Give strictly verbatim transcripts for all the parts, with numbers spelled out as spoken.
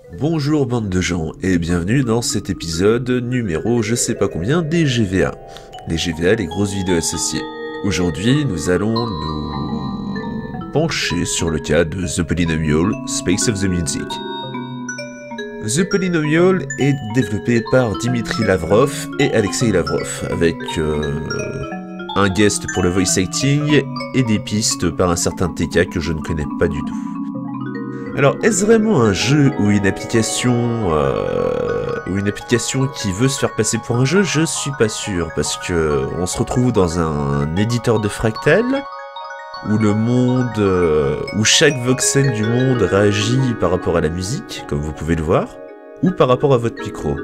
Bonjour bande de gens et bienvenue dans cet épisode numéro je sais pas combien des G V A. Les G V A, les grosses vidéos associées. Aujourd'hui nous allons nous pencher sur le cas de The Polynomial Space of the Music. The Polynomial est développé par Dimitri Lavrov et Alexei Lavrov avec euh, un guest pour le voice acting et des pistes par un certain T K que je ne connais pas du tout. Alors, est-ce vraiment un jeu ou une application euh, ou une application qui veut se faire passer pour un jeu? Je suis pas sûr, parce que on se retrouve dans un éditeur de fractal où le monde, euh, où chaque voxel du monde réagit par rapport à la musique, comme vous pouvez le voir, ou par rapport à votre micro.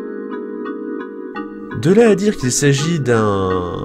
De là à dire qu'il s'agit d'un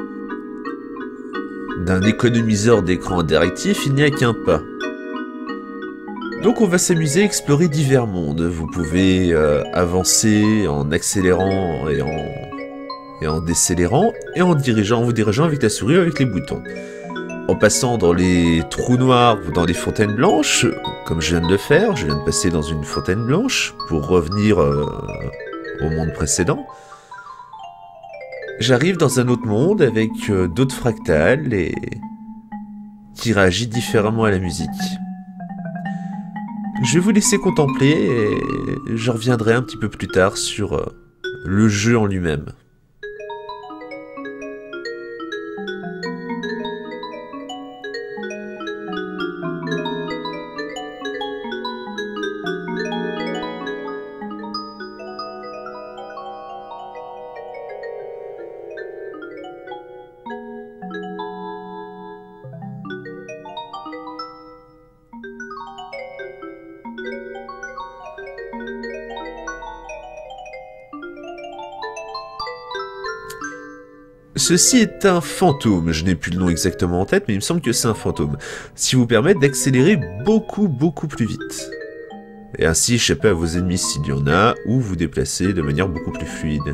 d'un économiseur d'écran interactif, il n'y a qu'un pas. Donc on va s'amuser à explorer divers mondes. Vous pouvez euh, avancer en accélérant et en, et en décélérant, et en dirigeant, en vous dirigeant avec la souris ou avec les boutons. En passant dans les trous noirs ou dans les fontaines blanches, comme je viens de le faire, je viens de passer dans une fontaine blanche pour revenir euh, au monde précédent. J'arrive dans un autre monde avec euh, d'autres fractales et qui réagit différemment à la musique. Je vais vous laisser contempler et je reviendrai un petit peu plus tard sur euh, le jeu en lui-même. Ceci est un fantôme, je n'ai plus le nom exactement en tête, mais il me semble que c'est un fantôme, ce qui vous permet d'accélérer beaucoup beaucoup plus vite. Et ainsi échapper à vos ennemis s'il y en a, ou vous déplacer de manière beaucoup plus fluide.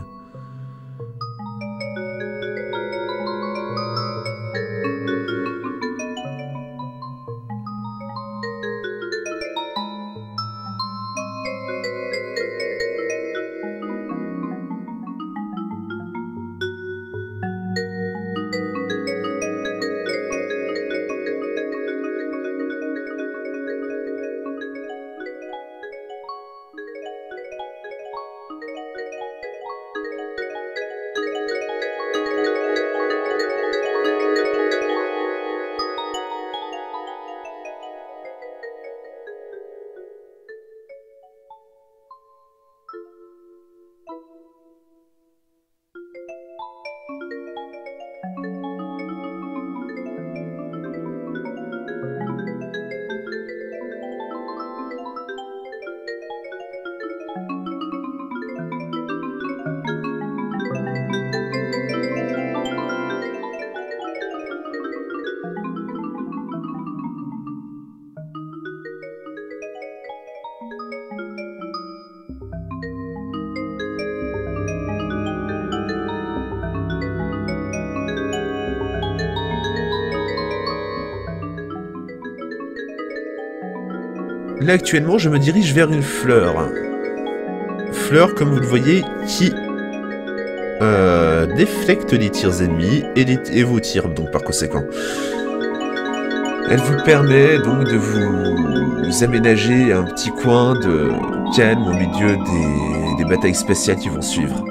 Là actuellement je me dirige vers une fleur. Fleur comme vous le voyez qui euh, déflecte les tirs ennemis et, les, et vos tirs donc par conséquent. Elle vous permet donc de vous aménager un petit coin de calme au milieu des, des batailles spatiales qui vont suivre.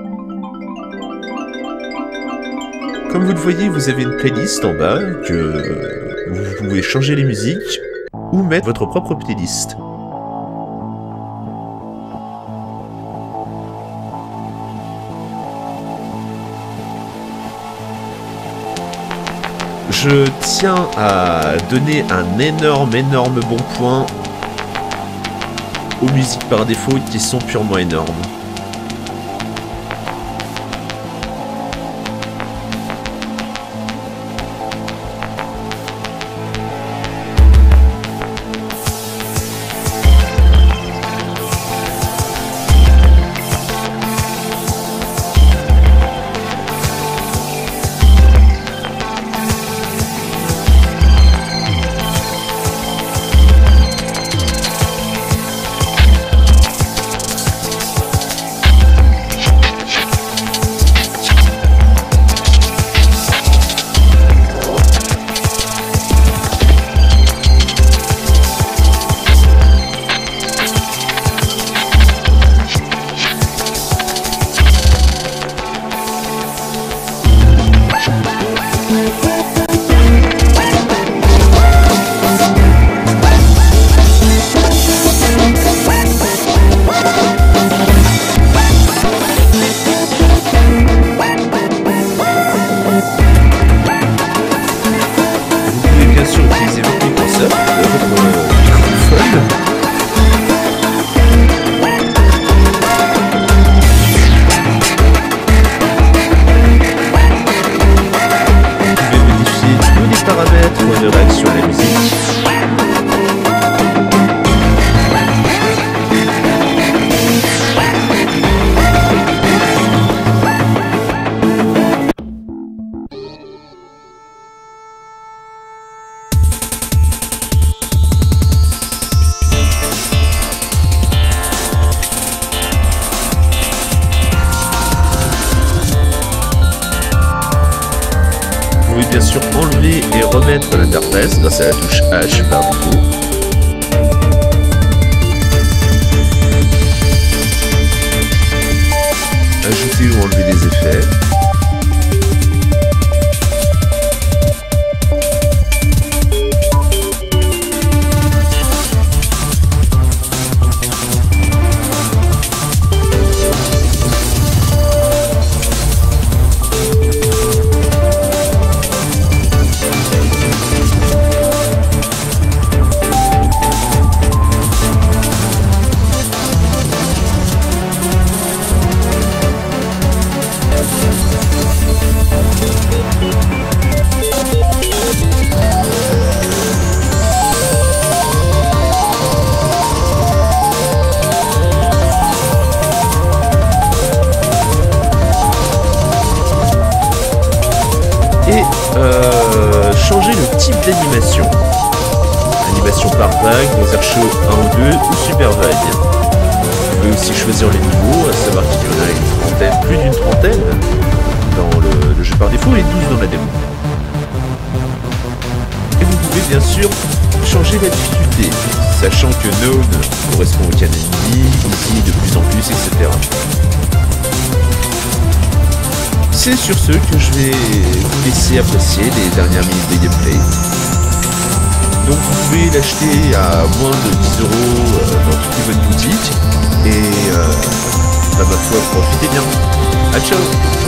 Comme vous le voyez, vous avez une playlist en bas que vous pouvez changer les musiques ou mettre votre propre playlist. Je tiens à donner un énorme, énorme bon point aux musiques par défaut qui sont purement énormes. remettre l'interface grâce à la touche H par défaut. Ajouter ou enlever des effets. Et euh, changer le type d'animation. Animation par vague, laser show un ou deux ou super vague. Vous pouvez aussi choisir les niveaux, à savoir qu'il y en a une trentaine, plus d'une trentaine dans le, le jeu par défaut et douze dans la démo. Et vous pouvez bien sûr changer la difficulté, sachant que Known correspond au canon ennemi, Easy de plus en plus, et cetera. C'est sur ce que je vais vous laisser apprécier les dernières minutes de gameplay. Donc vous pouvez l'acheter à moins de dix euros dans toutes les bonnes boutiques. Et euh, bah, ma foi, profitez bien. A ciao.